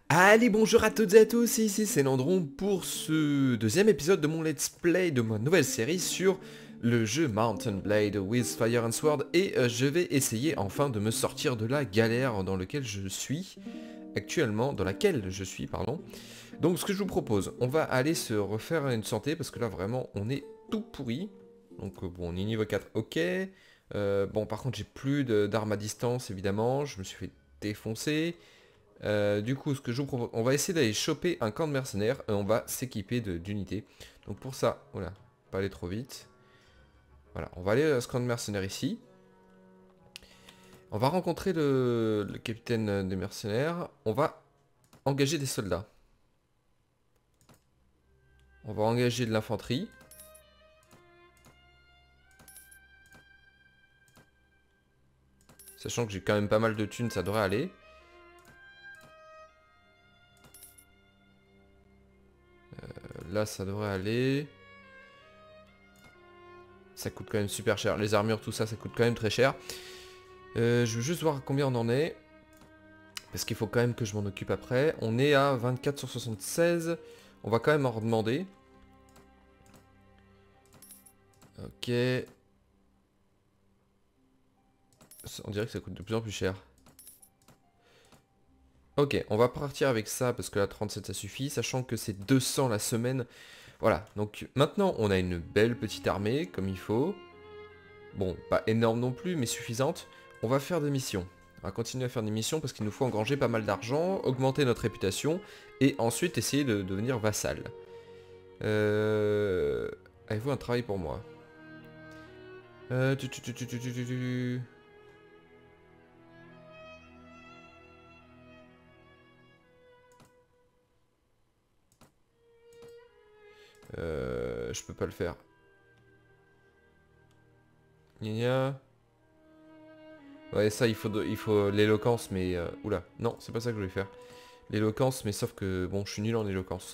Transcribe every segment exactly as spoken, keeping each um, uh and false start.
Allez, bonjour à toutes et à tous, ici c'est Landron pour ce deuxième épisode de mon let's play de ma nouvelle série sur le jeu Mountain Blade with Fire and Sword et euh, je vais essayer enfin de me sortir de la galère dans laquelle je suis actuellement, dans laquelle je suis, pardon. Donc ce que je vous propose, on va aller se refaire une santé parce que là vraiment on est tout pourri. Donc euh, bon, on est niveau quatre, ok. Euh, bon par contre j'ai plus de- d'armes à distance évidemment, je me suis fait défoncer. Euh, du coup, ce que je vous propose, on va essayer d'aller choper un camp de mercenaires et on va s'équiper de- d'unités. Donc pour ça, voilà, pas aller trop vite. Voilà, on va aller à ce camp de mercenaires ici. On va rencontrer le, le capitaine des mercenaires. On va engager des soldats. On va engager de l'infanterie. Sachant que j'ai quand même pas mal de thunes, ça devrait aller. Euh, là, ça devrait aller. Ça coûte quand même super cher. Les armures, tout ça, ça coûte quand même très cher. Euh, je veux juste voir combien on en est. Parce qu'il faut quand même que je m'en occupe après. On est à vingt-quatre sur soixante-seize. On va quand même en redemander. Ok. On dirait que ça coûte de plus en plus cher. Ok, on va partir avec ça parce que la trente-sept ça suffit. Sachant que c'est deux cents la semaine. Voilà, donc maintenant on a une belle petite armée comme il faut. Bon, pas énorme non plus, mais suffisante. On va faire des missions. On va continuer à faire des missions parce qu'il nous faut engranger pas mal d'argent, augmenter notre réputation et ensuite essayer de devenir vassal. Euh... Avez-vous un travail pour moi? Euh... tu, tu, tu, tu, tu, tu, tu, tu. Euh... Je peux pas le faire. Gna gna. Ouais, ça, il faut, de- il faut l'éloquence, mais... euh, Oula, non, c'est pas ça que je voulais faire. L'éloquence, mais sauf que, bon, je suis nul en éloquence.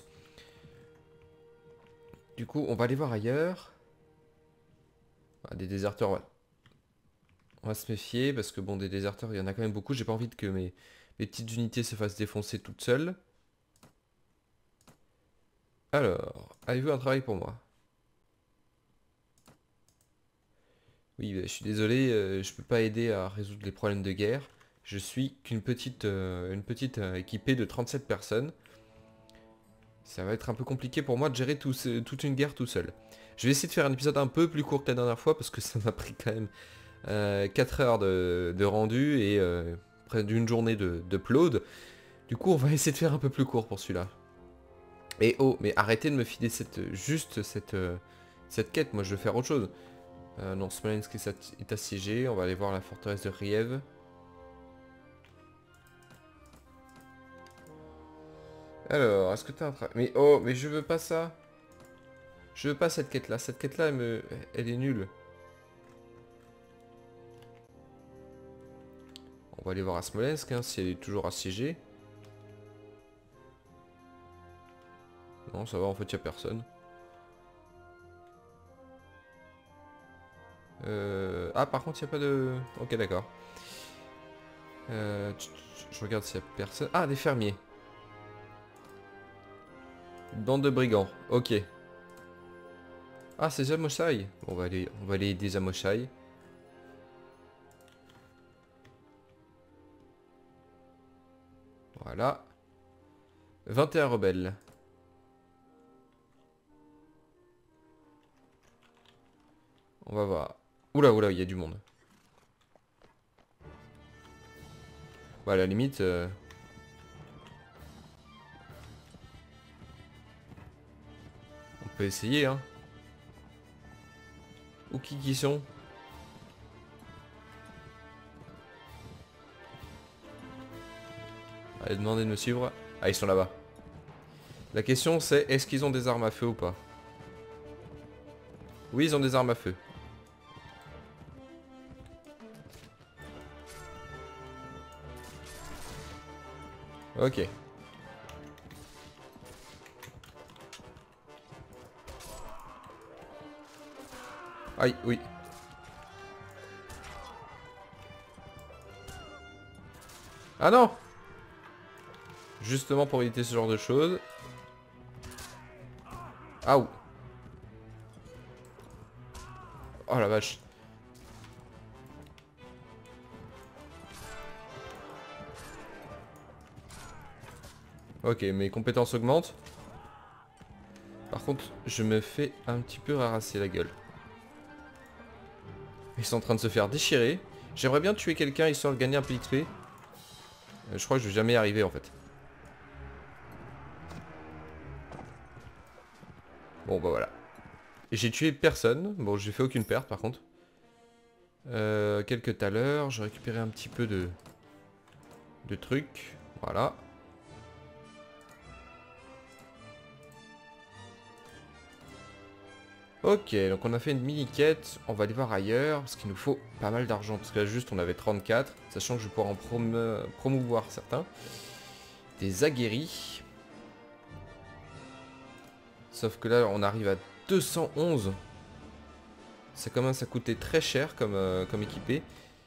Du coup, on va aller voir ailleurs. Ah, des déserteurs, ouais. On va se méfier, parce que, bon, des déserteurs, il y en a quand même beaucoup. J'ai pas envie que mes, mes petites unités se fassent défoncer toutes seules. Alors, avez-vous un travail pour moi? Oui, bah, je suis désolé, euh, je peux pas aider à résoudre les problèmes de guerre. Je suis qu'une petite, euh, une petite euh, équipée de trente-sept personnes. Ça va être un peu compliqué pour moi de gérer tout ce- toute une guerre tout seul. Je vais essayer de faire un épisode un peu plus court que la dernière fois parce que ça m'a pris quand même euh, quatre heures de, de rendu et euh, près d'une journée de, de upload. Du coup, on va essayer de faire un peu plus court pour celui-là. Et oh, mais arrêtez de me filer cette, juste cette, euh, cette quête, moi je veux faire autre chose. Euh, non, Smolensk est atti- est assiégé, on va aller voir la forteresse de Riev. Alors, est-ce que t'as un tra... Mais oh, mais je veux pas ça. Je veux pas cette quête-là, cette quête-là, elle, me... elle est nulle. On va aller voir à Smolensk, hein, si elle est toujours assiégée. Non, ça va, en fait, y a personne. Euh... Ah, par contre, y a pas de... Ok, d'accord. Euh... tch, tch, Je regarde s'il y a personne. Ah, des fermiers. Bande de brigands. Ok. Ah, c'est Zamoshai. Bon, on va aller, on va aller aider Zamoshai. Voilà. vingt et un rebelles. On va voir. Oula, oula, il y a du monde. Bah, à la limite... euh, On peut essayer, hein. Où qui qui sont? Allez, demandez de me suivre. Ah, ils sont là-bas. La question c'est, est-ce qu'ils ont des armes à feu ou pas? Oui, ils ont des armes à feu. Ok. Aïe, oui. Ah non! Justement pour éviter ce genre de choses. Aouh. Oh la vache. Ok, mes compétences augmentent. Par contre, je me fais un petit peu rarasser la gueule. Ils sont en train de se faire déchirer. J'aimerais bien tuer quelqu'un histoire de gagner un peu d'X P. Euh, je crois que je vais jamais y arriver en fait. Bon bah voilà. J'ai tué personne. Bon, j'ai fait aucune perte par contre. Euh, quelques tout à l'heure. J'ai récupéré un petit peu de... de trucs. Voilà. Ok, donc on a fait une mini-quête. On va aller voir ailleurs. Parce qu'il nous faut pas mal d'argent. Parce que là juste on avait trente-quatre. Sachant que je vais pouvoir en promo promouvoir certains. Des aguerris. Sauf que là on arrive à deux cent onze. Ça commence à coûter très cher comme, euh, comme équipé.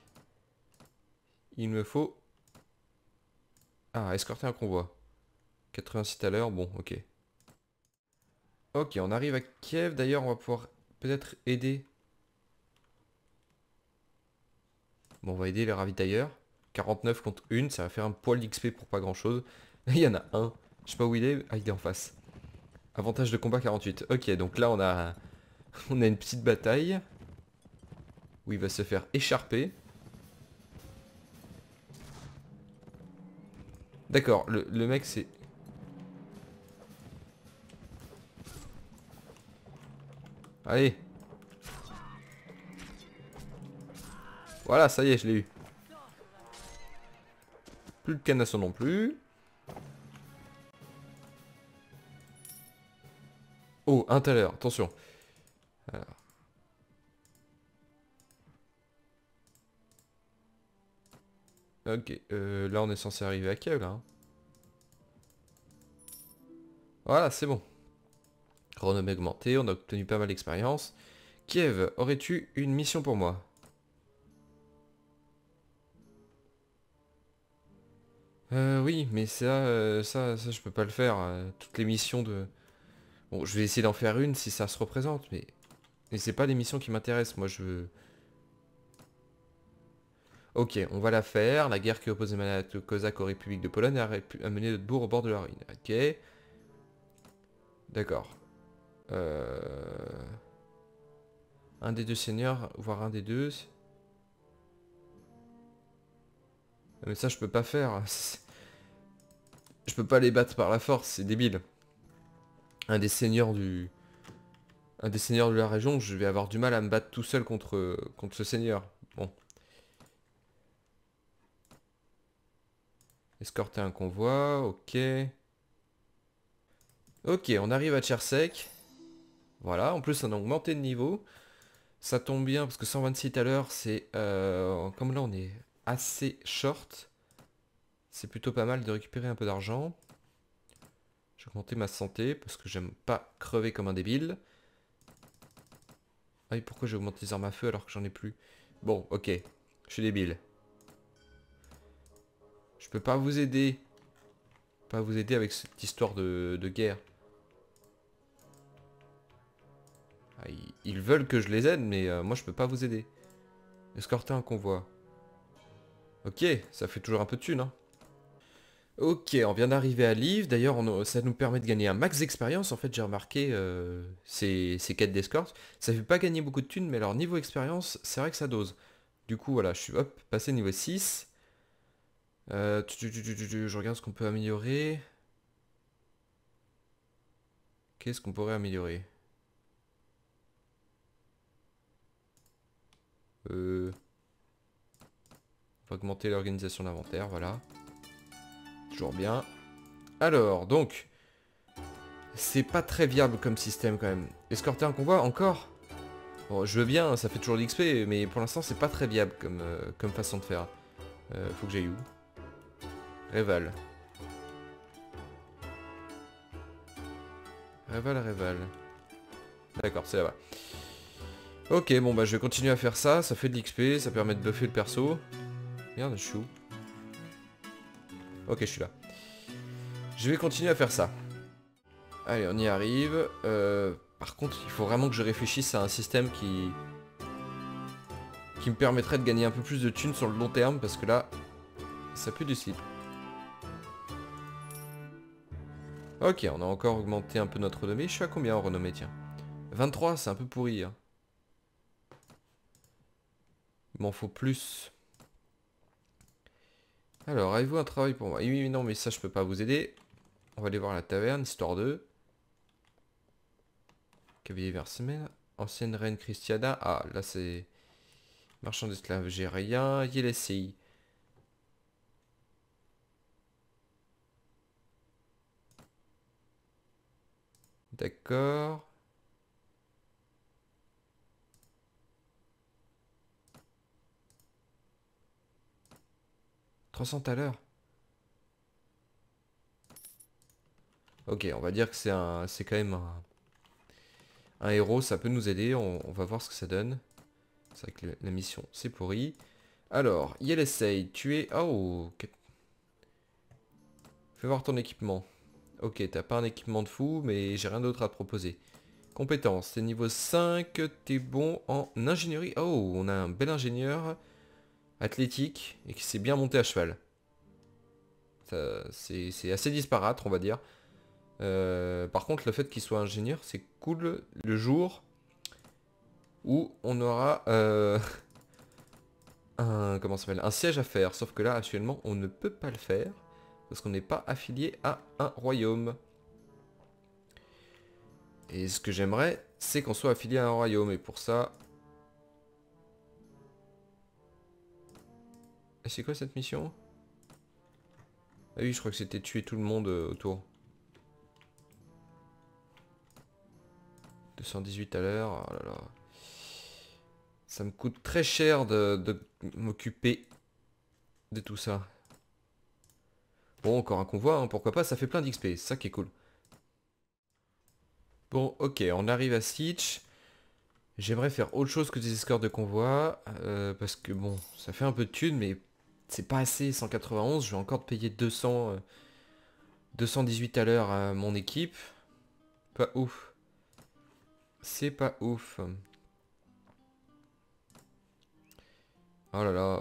Il me faut... Ah, escorter un convoi. quatre-vingt-six à l'heure, bon, ok. Ok, on arrive à Kiev. D'ailleurs, on va pouvoir peut-être aider. Bon, on va aider les ravitailleurs. quarante-neuf contre une, ça va faire un poil d'X P pour pas grand-chose. Il y en a un. Je sais pas où il est. Ah, il est en face. Avantage de combat quarante-huit. Ok, donc là, on a... on a une petite bataille. Où il va se faire écharper. D'accord, le, le mec, c'est... Allez. Voilà, ça y est, je l'ai eu. Plus de canasson non plus. Oh, un tout à l'heure, attention. Alors. Ok, euh, là on est censé arriver à Kiev là. Hein. Voilà, c'est bon. Renommée augmentée, on a obtenu pas mal d'expérience. Kiev, aurais-tu une mission pour moi? Euh, oui, mais ça, euh, ça, ça, je peux pas le faire. euh, toutes les missions de... Bon, je vais essayer d'en faire une si ça se représente, mais... Mais c'est pas les missions qui m'intéressent, moi je veux... Ok, on va la faire. La guerre qui oppose les Malades Cosaques aux républiques de Pologne a, a mené notre bourg au bord de la ruine. Ok. D'accord. Euh... Un des deux seigneurs, voire un des deux... Mais ça, je peux pas faire. Je peux pas les battre par la force, c'est débile. Un des seigneurs du... Un des seigneurs de la région, je vais avoir du mal à me battre tout seul contre, contre ce seigneur. Bon. Escorter un convoi, ok. Ok, on arrive à Tchersek. Voilà, en plus on a augmenté de niveau. Ça tombe bien parce que cent vingt-six à l'heure, c'est... Euh, comme là on est assez short, c'est plutôt pas mal de récupérer un peu d'argent. J'ai augmenté ma santé parce que j'aime pas crever comme un débile. Ah oui, pourquoi j'ai augmenté les armes à feu alors que j'en ai plus? Bon, ok, je suis débile. Je peux pas vous aider. Pas vous aider avec cette histoire de, de guerre. Ah, ils, ils veulent que je les aide, mais euh, moi je peux pas vous aider. Escorter un convoi. Ok, ça fait toujours un peu de thunes, hein. Ok, on vient d'arriver à Lviv. D'ailleurs, on- ça nous permet de gagner un max d'expérience. En fait, j'ai remarqué euh, ces, ces quêtes d'escorte. Ça fait pas gagner beaucoup de thunes, mais alors niveau expérience, c'est vrai que ça dose. Du coup, voilà, je suis hop, passé niveau six. Euh, tu- tu- tu- tu- tu- je regarde ce qu'on peut améliorer. Qu'est-ce qu'on pourrait améliorer? Euh, on va augmenter l'organisation d'inventaire, voilà. Toujours bien. Alors, donc, c'est pas très viable comme système quand même. Escorter un convoi, encore? Bon, je veux bien, ça fait toujours de l'X P, mais pour l'instant, c'est pas très viable comme, euh, comme façon de faire. Euh, faut que j'aille où? Réval. Réval, Réval. D'accord, c'est là-bas. Ok, bon bah je vais continuer à faire ça, ça fait de l'X P, ça permet de buffer le perso. Merde, je suis où? Ok, je suis là. Je vais continuer à faire ça. Allez, on y arrive. Euh, par contre, il faut vraiment que je réfléchisse à un système qui... qui me permettrait de gagner un peu plus de thunes sur le long terme, parce que là, ça pue du slip. Ok, on a encore augmenté un peu notre renommée. Je suis à combien en renommée, tiens? vingt-trois, c'est un peu pourri. Hein. Il m'en faut plus. Alors, avez-vous un travail pour moi? Oui, oui, non, mais ça, je peux pas vous aider. On va aller voir la taverne, histoire de... Cavalier Versemel. Ancienne reine Christiana. Ah, là, c'est... Marchand d'esclaves, j'ai rien. Yelesei. D'accord. trois cents à l'heure. Ok, on va dire que c'est un, c'est quand même un, un héros, ça peut nous aider, on, on va voir ce que ça donne. C'est vrai que la, la mission, c'est pourri. Alors, Yelesei, tu es... Oh, ok. Fais voir ton équipement. Ok, t'as pas un équipement de fou, mais j'ai rien d'autre à te proposer. Compétences, t'es niveau cinq, t'es bon en ingénierie. Oh, on a un bel ingénieur athlétique et qui s'est bien monté à cheval. C'est assez disparate, on va dire. Euh, par contre, le fait qu'il soit ingénieur, c'est cool le jour où on aura euh, un, comment ça s'appelle, un siège à faire. Sauf que là, actuellement, on ne peut pas le faire parce qu'on n'est pas affilié à un royaume. Et ce que j'aimerais, c'est qu'on soit affilié à un royaume. Et pour ça... Et c'est quoi cette mission? Ah oui, je crois que c'était tuer tout le monde euh, autour. deux cent dix-huit à l'heure, oh là là. Ça me coûte très cher de, de m'occuper de tout ça. Bon, encore un convoi, hein, pourquoi pas, ça fait plein d'X P, c'est ça qui est cool. Bon, ok, on arrive à Siege. J'aimerais faire autre chose que des escortes de convoi, euh, parce que bon, ça fait un peu de thunes, mais c'est pas assez, cent quatre-vingt-onze, je vais encore payer deux cents, euh, deux cent dix-huit à l'heure à mon équipe. Pas ouf. C'est pas ouf. Oh là là.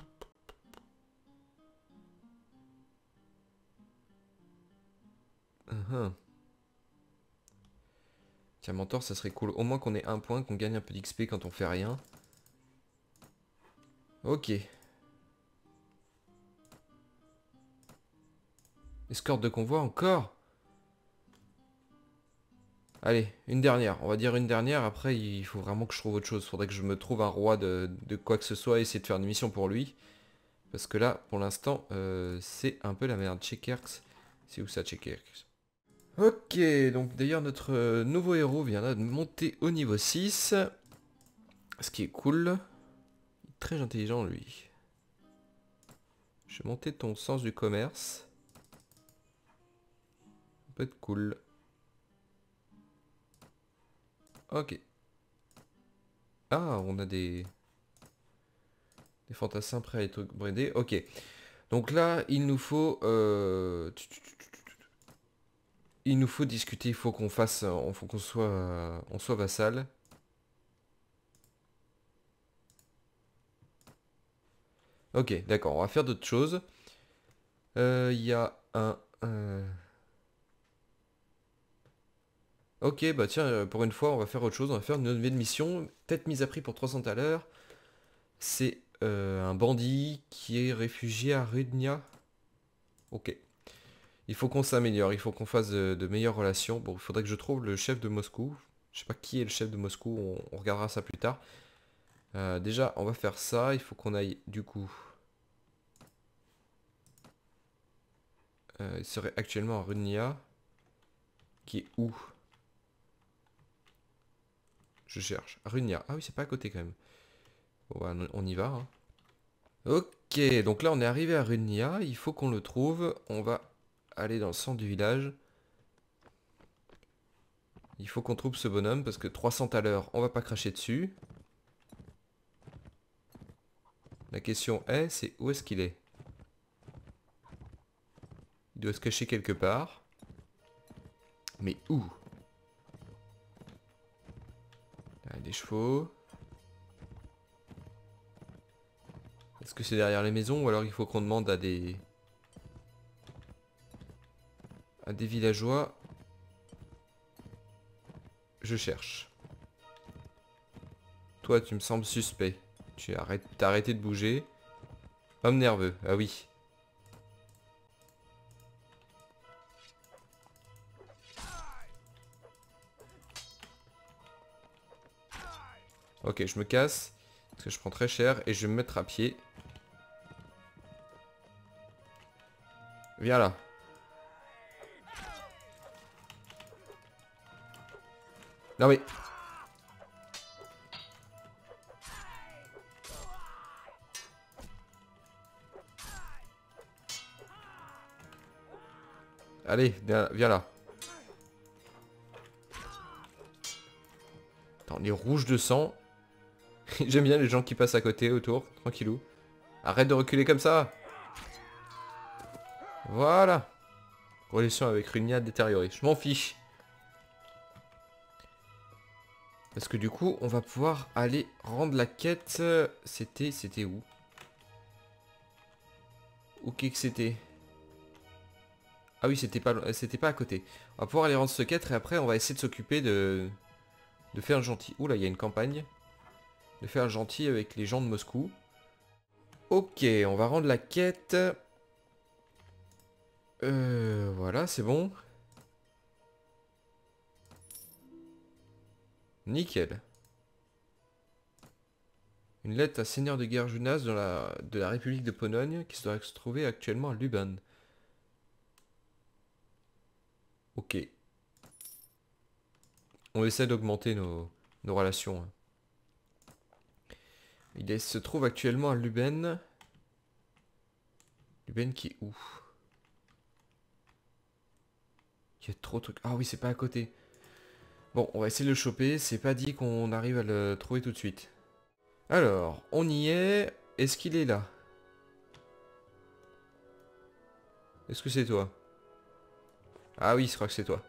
Uh -huh. Tiens, mentor, ça serait cool. Au moins qu'on ait un point, qu'on gagne un peu d'X P quand on fait rien. Ok. Escorte de convoi encore? Allez, une dernière. On va dire une dernière. Après, il faut vraiment que je trouve autre chose. Faudrait que je me trouve un roi de, de quoi que ce soit et essayer de faire une mission pour lui. Parce que là, pour l'instant, euh, c'est un peu la merde. Checkers. C'est où ça, Checkers? Ok, donc d'ailleurs, notre euh, nouveau héros vient là de monter au niveau six. Ce qui est cool. Très intelligent, lui. Je vais monter ton sens du commerce. Ça peut être cool. Ok. Ah, on a des... Des fantassins prêts à être bridés. Ok. Donc là, il nous faut... Euh... Il nous faut discuter. Il faut qu'on fasse... Il faut qu'on soit... On soit vassal. Ok, d'accord. On va faire d'autres choses. Il euh, y a un... Euh... Ok, bah tiens, pour une fois, on va faire autre chose. On va faire une nouvelle mission. Tête mise à prix pour trois cents à l'heure. C'est euh, un bandit qui est réfugié à Rudnia. Ok. Il faut qu'on s'améliore, il faut qu'on fasse de, de meilleures relations. Bon, il faudrait que je trouve le chef de Moscou. Je sais pas qui est le chef de Moscou, on, on regardera ça plus tard. Euh, déjà, on va faire ça. Il faut qu'on aille, du coup... Euh, il serait actuellement à Rudnia. Qui est où? Je cherche. Rudnia. Ah oui, c'est pas à côté quand même. Bon, bah, on y va. Hein. Ok, donc là, on est arrivé à Rudnia. Il faut qu'on le trouve. On va aller dans le centre du village. Il faut qu'on trouve ce bonhomme parce que trois cents à l'heure, on va pas cracher dessus. La question est, c'est où est-ce qu'il est? Il doit se cacher quelque part. Mais où? Là, des chevaux. Est-ce que c'est derrière les maisons ou alors il faut qu'on demande à des... à des villageois? Je cherche. Toi, tu me sembles suspect. Tu arrêtes, t'as arrêté de bouger. Homme nerveux, ah oui. Ok, je me casse. Parce que je prends très cher et je vais me mettre à pied. Viens là. Non mais... Allez, viens, viens là. Attends, les rouges de sang. J'aime bien les gens qui passent à côté, autour, tranquillou. Arrête de reculer comme ça. Voilà. Relation avec Runia détériorée. Je m'en fiche. Parce que du coup, on va pouvoir aller rendre la quête. C'était... C'était où? Où qu'est-ce que c'était? Ah oui, c'était pas, c'était pas à côté. On va pouvoir aller rendre cette quête et après, on va essayer de s'occuper de... de faire un gentil. Ouh là, il y a une campagne. De faire un gentil avec les gens de Moscou. Ok, on va rendre la quête. Euh... Voilà, c'est bon. Nickel. Une lettre à Seigneur de guerre Junas de la, de la République de Pologne qui doit se trouver actuellement à Luban. Ok. On essaie d'augmenter nos, nos relations. Il se trouve actuellement à Luben. Luben qui est où? Il y a trop de trucs. Ah oui, c'est pas à côté. Bon, on va essayer de le choper. C'est pas dit qu'on arrive à le trouver tout de suite. Alors, on y est. Est-ce qu'il est là? Est-ce que c'est toi? Ah oui, je crois que c'est toi.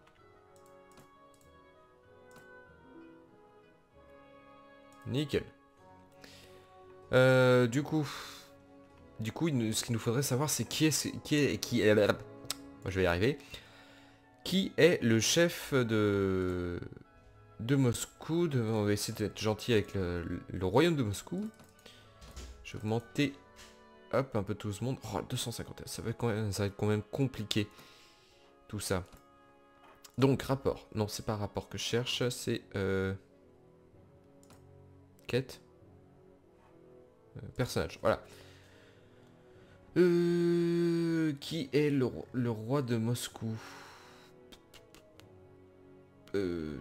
Nickel. Euh, du coup... Du coup, ce qu'il nous faudrait savoir, c'est qui est... Qui est... Qui est... Moi, je vais y arriver. Qui est le chef de... De Moscou. De... On va essayer d'être gentil avec le, le royaume de Moscou. Je vais augmenter... Hop, un peu tout ce monde. Oh, deux cent cinquante. Ça va, quand même, ça va être quand même compliqué. Tout ça. Donc, rapport. Non, c'est pas rapport que je cherche. C'est... Euh... Quête. Euh, personnage. Voilà. Euh... Qui est le, le roi de Moscou? Euh...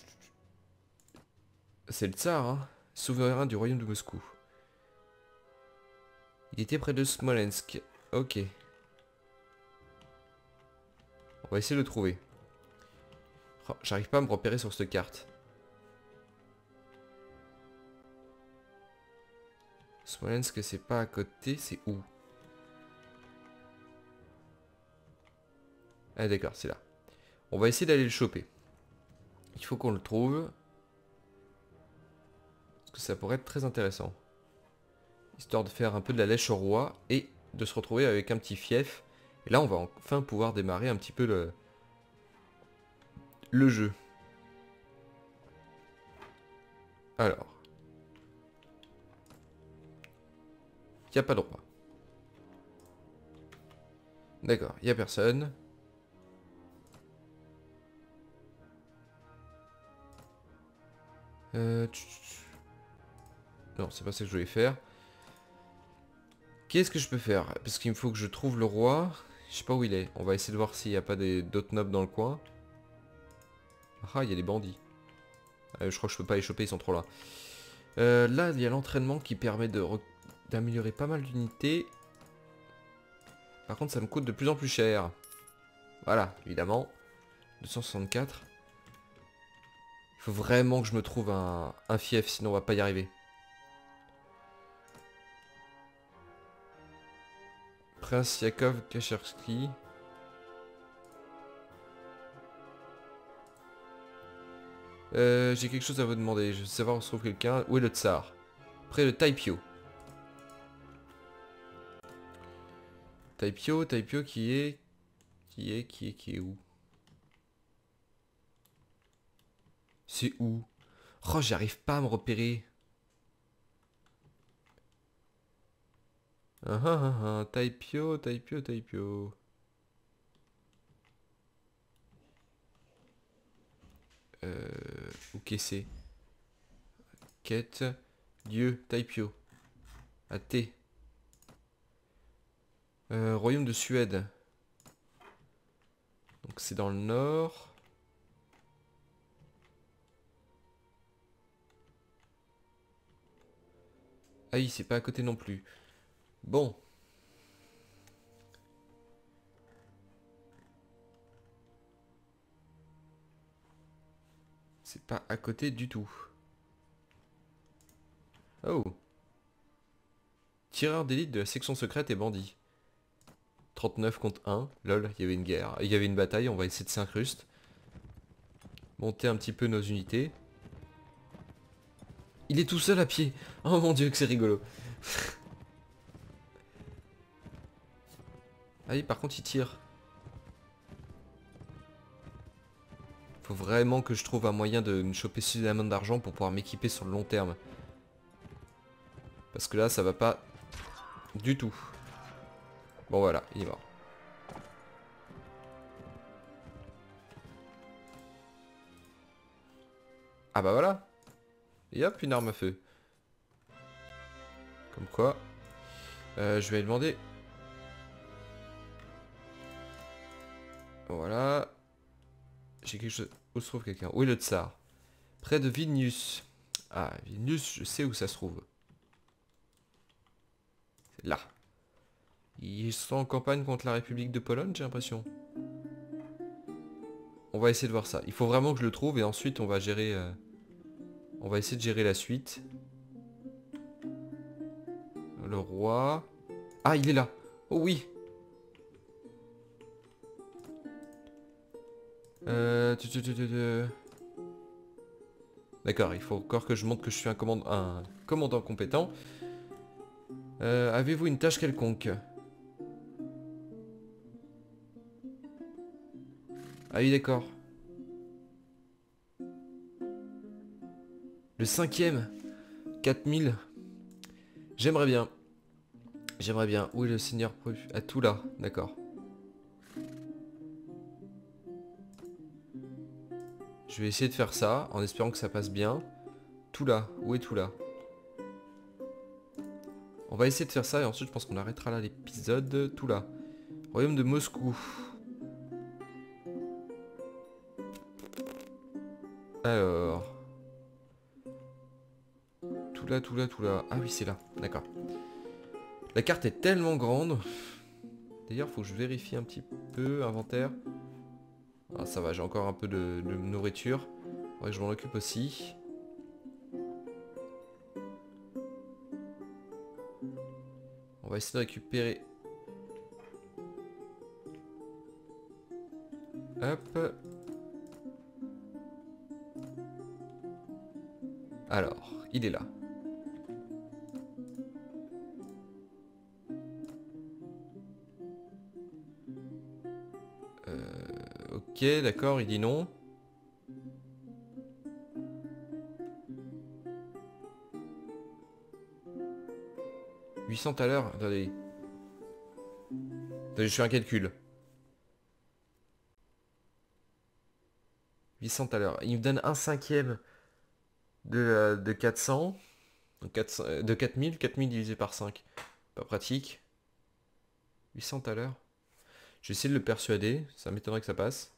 C'est le tsar, hein. Souverain du royaume de Moscou. Il était près de Smolensk. Ok. On va essayer de le trouver. Oh, j'arrive pas à me repérer sur cette carte. Smolensk, c'est pas à côté, c'est où? Ah d'accord, c'est là. On va essayer d'aller le choper. Il faut qu'on le trouve. Parce que ça pourrait être très intéressant. Histoire de faire un peu de la lèche au roi et de se retrouver avec un petit fief. Et là, on va enfin pouvoir démarrer un petit peu le, le jeu. Alors. Il n'y a pas de roi. D'accord, il n'y a personne. Euh... Non, c'est pas ça que je voulais faire. Qu'est-ce que je peux faire? Parce qu'il me faut que je trouve le roi. Je sais pas où il est. On va essayer de voir s'il n'y a pas d'autres nobles dans le coin. Ah, il y a des bandits. Euh, je crois que je peux pas les choper, ils sont trop là. Euh, là, il y a l'entraînement qui permet de d'améliorer pas mal d'unités. Par contre, ça me coûte de plus en plus cher. Voilà, évidemment. deux cent soixante-quatre. Il faut vraiment que je me trouve un, un fief, sinon on va pas y arriver. Prince Yakov Kachersky. Euh, J'ai quelque chose à vous demander. Je veux savoir où se trouve quelqu'un. Où est le tsar? Près de Taipio. Taipio, Taipio qui est... Qui est, qui est, qui est où? C'est où? Oh, j'arrive pas à me repérer. Ah ah ah ah, Taipio, Taipio, Taipio. Euh... Où qu'est-ce c'est? Quête... Lieu, Taipio. À T. Euh, Royaume de Suède. Donc c'est dans le nord. Ah oui, c'est pas à côté non plus. Bon. C'est pas à côté du tout. Oh. Tireur d'élite de la section secrète et bandit. trente-neuf contre un. Lol, il y avait une guerre. Il y avait une bataille, on va essayer de s'incruster. Monter un petit peu nos unités. Il est tout seul à pied. Oh mon dieu que c'est rigolo. Ah oui, par contre il tire. Faut vraiment que je trouve un moyen de me choper suffisamment d'argent pour pouvoir m'équiper sur le long terme. Parce que là ça va pas du tout. Bon voilà, il est mort. Ah bah voilà. Et hop, une arme à feu. Comme quoi. Euh, je vais lui demander. Voilà. J'ai quelque chose. Où se trouve quelqu'un? Où est le tsar? Près de Vilnius. Ah, Vilnius, je sais où ça se trouve. C'est là. Ils sont en campagne contre la République de Pologne, j'ai l'impression. On va essayer de voir ça. Il faut vraiment que je le trouve et ensuite on va gérer... Euh... On va essayer de gérer la suite. Le roi... Ah, il est là. Oh oui. Euh... D'accord, il faut encore que je montre que je suis un, command... un commandant compétent. Euh, Avez-vous une tâche quelconque? Ah oui, d'accord. Le cinquième. quatre mille. J'aimerais bien. J'aimerais bien. Où est le seigneur prévu? À tout là, d'accord. Je vais essayer de faire ça, en espérant que ça passe bien. Tout là. Où est tout là? On va essayer de faire ça et ensuite je pense qu'on arrêtera là l'épisode. Tout là. Royaume de Moscou. Alors... Tout là, tout là, tout là. Ah oui, c'est là. D'accord. La carte est tellement grande. D'ailleurs, faut que je vérifie un petit peu. Inventaire. Ah, ça va, j'ai encore un peu de, de nourriture. Ouais, je m'en occupe aussi. On va essayer de récupérer... Hop. Alors, il est là. Euh, ok, d'accord, il dit non. huit cents à l'heure. Attendez. Attendez, je fais un calcul. huit cents à l'heure. Il me donne un cinquième de, euh, de quatre cents. Donc quatre cents, euh, de quatre mille. quatre mille divisé par cinq. Pas pratique. huit cents à l'heure. Je vais essayer de le persuader. Ça m'étonnerait que ça passe.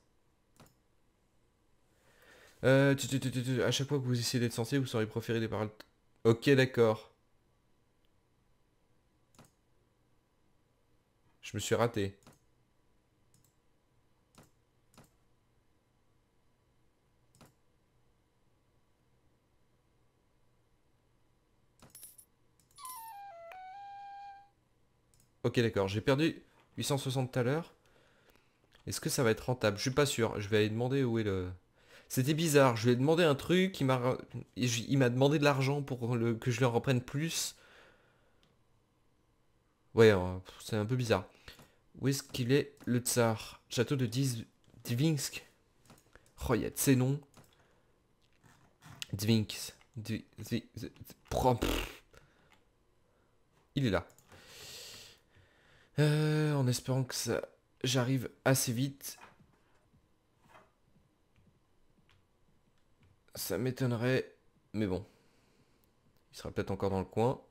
Euh, tu, tu, tu, tu, tu, à chaque fois que vous essayez d'être sensé, vous saurez proférer des paroles... Ok, d'accord. Je me suis raté. Ok, d'accord. J'ai perdu huit cent soixante tout à l'heure. Est-ce que ça va être rentable? Je suis pas sûr. Je vais aller demander où est le... C'était bizarre, je lui ai demandé un truc, il m'a il m'a demandé de l'argent pour le, que je lui en reprenne plus. Ouais, euh, c'est un peu bizarre. Où est-ce qu'il est, le tsar? Château de Diz... Dvinsk. Oh, il y a de ces noms. Dvinks. Dvi- Dvi- Dvi- Pro- pff. Il est là. Euh, en espérant que ça... J'arrive assez vite. Ça m'étonnerait. Mais bon. Il sera peut-être encore dans le coin.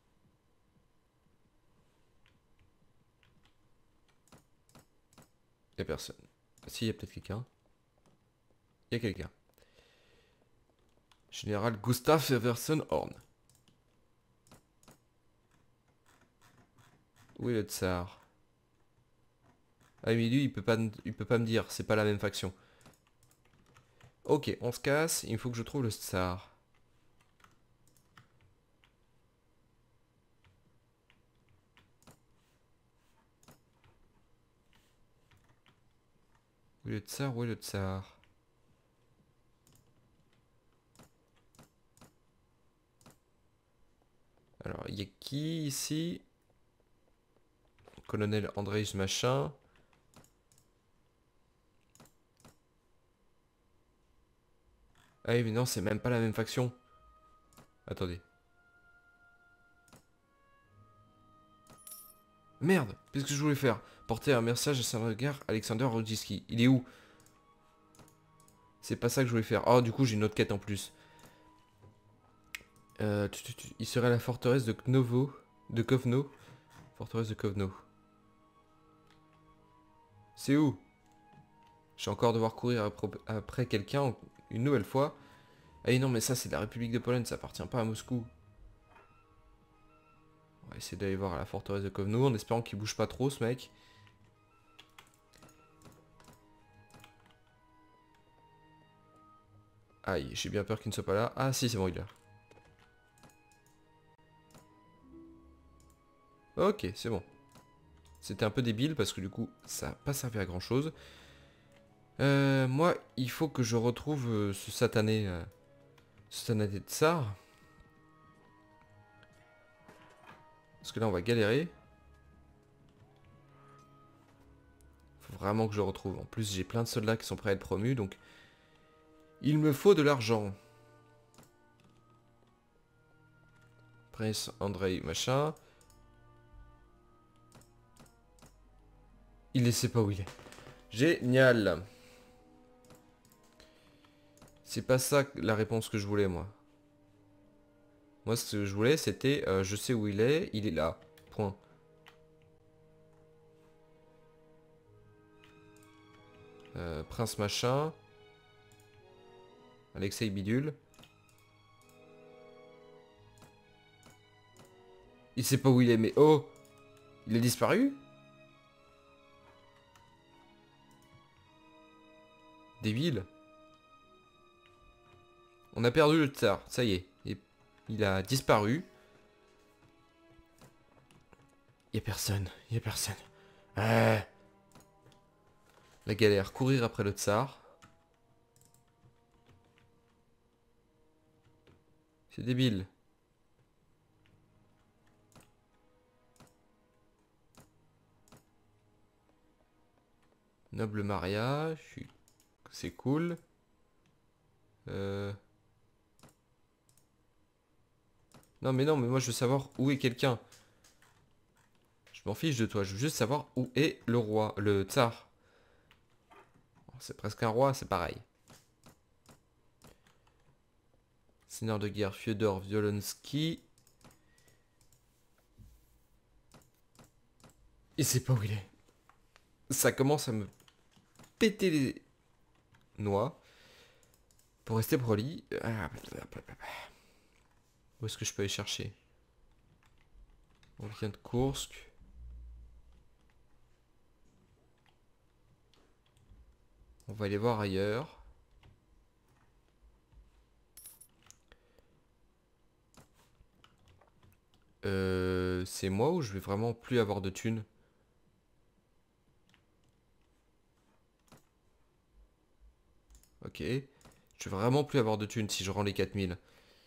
Il n'y a personne. Si, il y a peut-être quelqu'un. Il y a quelqu'un. Général Gustav Everson Horn. Où est le tsar? Ah mais lui il peut pas, il peut pas me dire, c'est pas la même faction. Ok, on se casse, il faut que je trouve le tsar. Où est le tsar? Où est le tsar? Alors, il y a qui ici? Colonel Andrzej machin. Ah oui mais non, c'est même pas la même faction. Attendez. Merde, qu'est-ce que je voulais faire? Porter un message à son regard Alexander Rodziski. Il est où? C'est pas ça que je voulais faire. Oh, du coup, j'ai une autre quête en plus. Euh, tu, tu, tu, il serait à la forteresse de Knovo. De Kovno. Forteresse de Kovno. C'est où? Je vais encore devoir courir après, après quelqu'un une nouvelle fois. Ah non, mais ça, c'est la République de Pologne, ça appartient pas à Moscou. On va essayer d'aller voir à la forteresse de Kovno en espérant qu'il bouge pas trop, ce mec. Aïe, j'ai bien peur qu'il ne soit pas là. Ah si, c'est bon, il est là. Ok, c'est bon. C'était un peu débile parce que du coup, ça n'a pas servi à grand chose. Euh, moi, il faut que je retrouve euh, ce satané... Euh, ce satané de tsar. Parce que là, on va galérer. Faut vraiment que je retrouve. En plus, j'ai plein de soldats qui sont prêts à être promus, donc... Il me faut de l'argent. Prince Andrei machin. Il ne sait pas où il est. Génial. C'est pas ça la réponse que je voulais, moi. Moi, ce que je voulais, c'était... Euh, je sais où il est, il est là. Point. Euh, Prince machin. Alexei Bidule. Il sait pas où il est, mais oh! Il a disparu? Débile. On a perdu le tsar, ça y est. Il, il a disparu. Il y a personne, il y a personne. Euh... La galère, courir après le tsar. C'est débile. Noble mariage, c'est cool. Euh... Non mais non, mais moi je veux savoir où est quelqu'un. Je m'en fiche de toi, je veux juste savoir où est le roi, le tsar. C'est presque un roi, c'est pareil. Seigneur de guerre, Fyodor Violonsky. Il sait pas où il est. Ça commence à me péter les noix. Pour rester poli. Où est-ce que je peux aller chercher? On vient de Kursk. On va aller voir ailleurs. Euh, c'est moi ou je vais vraiment plus avoir de thunes? Ok. Je vais vraiment plus avoir de thunes si je rends les quatre mille.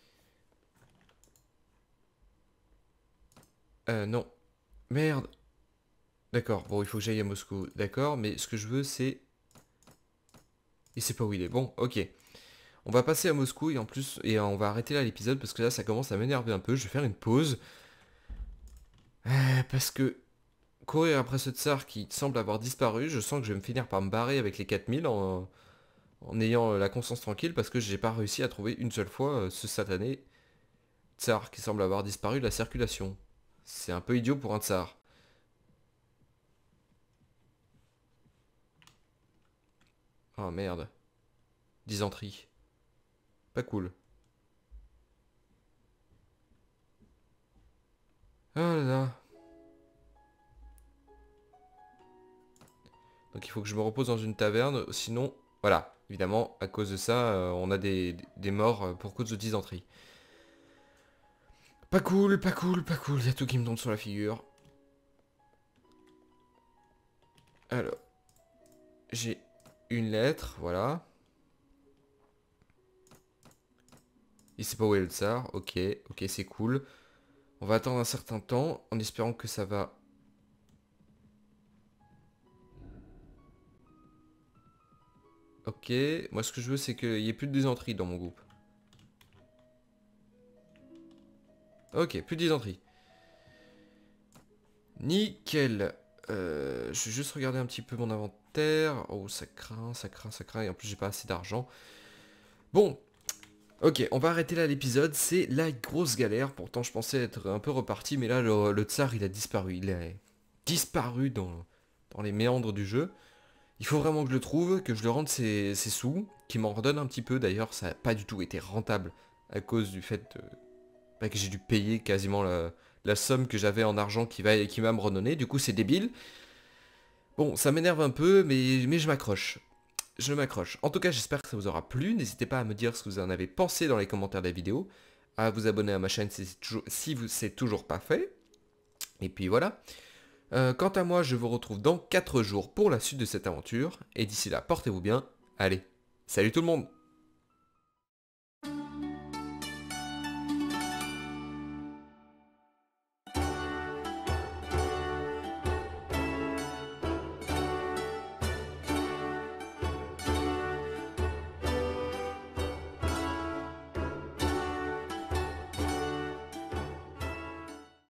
Euh, non. Merde. D'accord, bon, il faut que j'aille à Moscou. D'accord, mais ce que je veux, c'est... Il sait pas où il est. Bon, ok. On va passer à Moscou et en plus... Et on va arrêter là l'épisode parce que là, ça commence à m'énerver un peu. Je vais faire une pause. Euh, parce que... Courir après ce tsar qui semble avoir disparu, je sens que je vais me finir par me barrer avec les quatre mille en... en ayant la conscience tranquille parce que j'ai pas réussi à trouver une seule fois euh, ce satané tsar qui semble avoir disparu de la circulation. C'est un peu idiot pour un tsar. Oh merde. Dysenterie. Pas cool. Oh là là. Donc il faut que je me repose dans une taverne, sinon... Voilà, évidemment, à cause de ça, euh, on a des, des morts euh, pour cause de dysenterie. Pas cool, pas cool, pas cool, il y a tout qui me tombe sur la figure. Alors, j'ai une lettre, voilà. Il sait pas où est le tsar, ok, ok, c'est cool. On va attendre un certain temps, en espérant que ça va... Ok, moi ce que je veux c'est qu'il n'y ait plus de dysenterie dans mon groupe. Ok, plus de dysenterie. Nickel. Euh, je vais juste regarder un petit peu mon inventaire. Oh, ça craint, ça craint, ça craint. Et en plus, j'ai pas assez d'argent. Bon. Ok, on va arrêter là l'épisode. C'est la grosse galère. Pourtant, je pensais être un peu reparti. Mais là, le, le tsar, il a disparu. Il a disparu dans, dans les méandres du jeu. Il faut vraiment que je le trouve, que je le rende ses, ses sous. Qu'il m'en redonne un petit peu. D'ailleurs, ça n'a pas du tout été rentable. À cause du fait de, bah, que j'ai dû payer quasiment la... la somme que j'avais en argent qui va, qui va me redonner, du coup c'est débile. Bon, ça m'énerve un peu, mais, mais je m'accroche. Je m'accroche. En tout cas, j'espère que ça vous aura plu. N'hésitez pas à me dire ce que vous en avez pensé dans les commentaires de la vidéo. À vous abonner à ma chaîne si c'est toujours, si vous, c'est toujours pas fait. Et puis voilà. Euh, quant à moi, je vous retrouve dans quatre jours pour la suite de cette aventure. Et d'ici là, portez-vous bien. Allez, salut tout le monde!